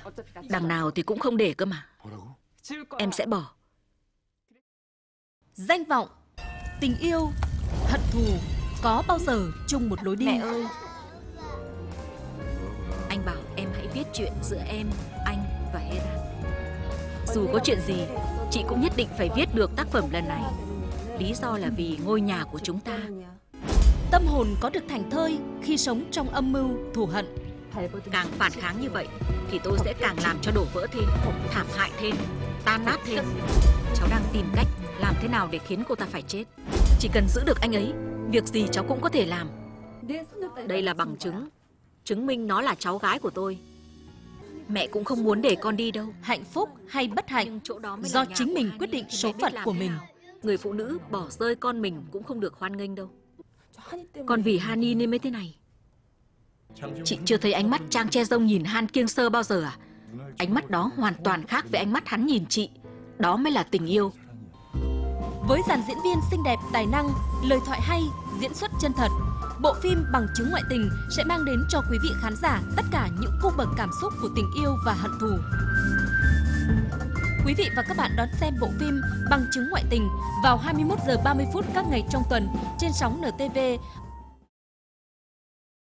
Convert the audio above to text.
Đằng nào thì cũng không để cơ mà. Em sẽ bỏ. Danh vọng, tình yêu, hận thù có bao giờ chung một lối đi? Mẹ ơi, anh bảo em hãy viết chuyện giữa em, anh và Hera. Dù có chuyện gì, chị cũng nhất định phải viết được tác phẩm lần này. Lý do là vì ngôi nhà của chúng ta. Tâm hồn có được thảnh thơi khi sống trong âm mưu, thù hận. Càng phản kháng như vậy thì tôi sẽ càng làm cho đổ vỡ thêm, thảm hại thêm, tan nát thêm. Cháu đang tìm cách làm thế nào để khiến cô ta phải chết. Chỉ cần giữ được anh ấy, việc gì cháu cũng có thể làm. Đây là bằng chứng, chứng minh nó là cháu gái của tôi. Mẹ cũng không muốn để con đi đâu. Hạnh phúc hay bất hạnh do chính mình quyết định số phận của mình. Người phụ nữ bỏ rơi con mình cũng không được hoan nghênh đâu. Còn vì Hani nên mới thế này. Chị chưa thấy ánh mắt Trang Che Rông nhìn Han Kiêng Sơ bao giờ à? Ánh mắt đó hoàn toàn khác với ánh mắt hắn nhìn chị. Đó mới là tình yêu. Với dàn diễn viên xinh đẹp, tài năng, lời thoại hay, diễn xuất chân thật, bộ phim Bằng chứng ngoại tình sẽ mang đến cho quý vị khán giả tất cả những cung bậc cảm xúc của tình yêu và hận thù. Quý vị và các bạn đón xem bộ phim Bằng chứng ngoại tình vào 21 giờ 30 phút các ngày trong tuần trên sóng NTV